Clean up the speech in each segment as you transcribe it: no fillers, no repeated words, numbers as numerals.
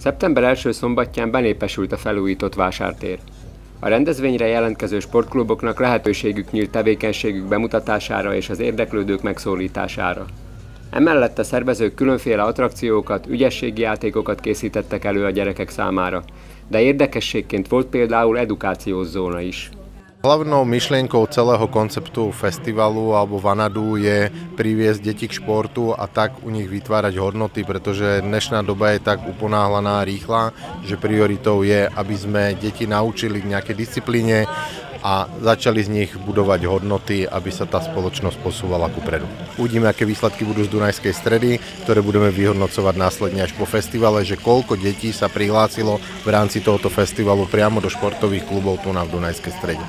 Szeptember első szombatján benépesült a felújított vásártér. A rendezvényre jelentkező sportkluboknak lehetőségük nyílt tevékenységük bemutatására és az érdeklődők megszólítására. Emellett a szervezők különféle attrakciókat, ügyességi játékokat készítettek elő a gyerekek számára, de érdekességként volt például edukációs zóna is. Hlavnou myšlienkou celého konceptu festivalu alebo Vanadu je priviesť deti k športu a tak u nich vytvárať hodnoty, pretože dnešná doba je tak uponáhlaná a rýchla, že prioritou je, aby sme deti naučili k nejakej disciplíne a začali z nich budovať hodnoty, aby sa tá spoločnosť posúvala kupredu. Uvidíme, aké výsledky budú z Dunajskej stredy, ktoré budeme vyhodnocovať následne až po festivale, že koľko detí sa prihlásilo v rámci tohoto festivalu priamo do športových klubov tu na v Dunajskej strede.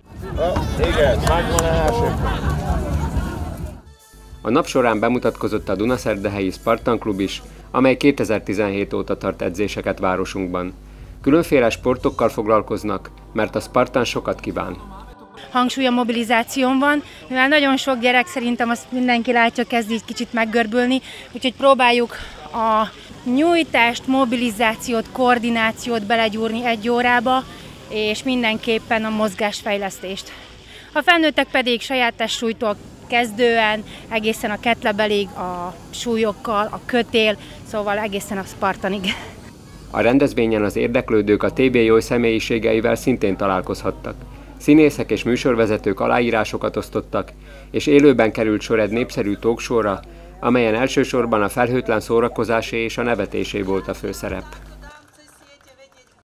A nap során bemutatkozott a Dunaszerdahelyi Spartan Klub is, amely 2017 óta tart edzéseket városunkban. Különféle sportokkal foglalkoznak, mert a Spartan sokat kíván. Hangsúly a mobilizáción van, mivel nagyon sok gyerek, szerintem azt mindenki látja, kezd így kicsit meggörbülni, úgyhogy próbáljuk a nyújtást, mobilizációt, koordinációt belegyúrni egy órába, és mindenképpen a mozgásfejlesztést. A felnőttek pedig saját testsúlytól kezdően, egészen a ketlebelig, a súlyokkal, a kötél, szóval egészen a Spartanig. A rendezvényen az érdeklődők a TB Joy személyiségeivel szintén találkozhattak. Színészek és műsorvezetők aláírásokat osztottak, és élőben került sor egy népszerű talkshowra, amelyen elsősorban a felhőtlen szórakozásé és a nevetésé volt a főszerep.